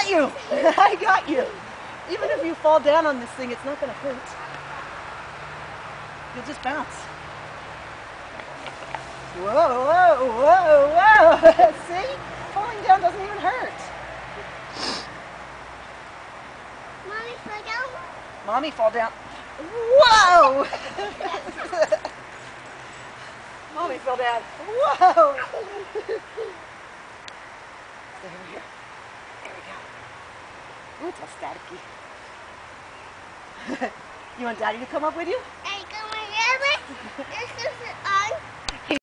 got you. I got you. Even if you fall down on this thing, it's not going to hurt. You'll just bounce. Whoa, whoa, whoa, whoa. See? Falling down doesn't even hurt. Mommy fell down. Mommy fall down. Whoa! Mommy fell down. Whoa! Stay over here. There we go. Ooh, it's all staticky. You want Daddy to come up with you? Are you going to This is on.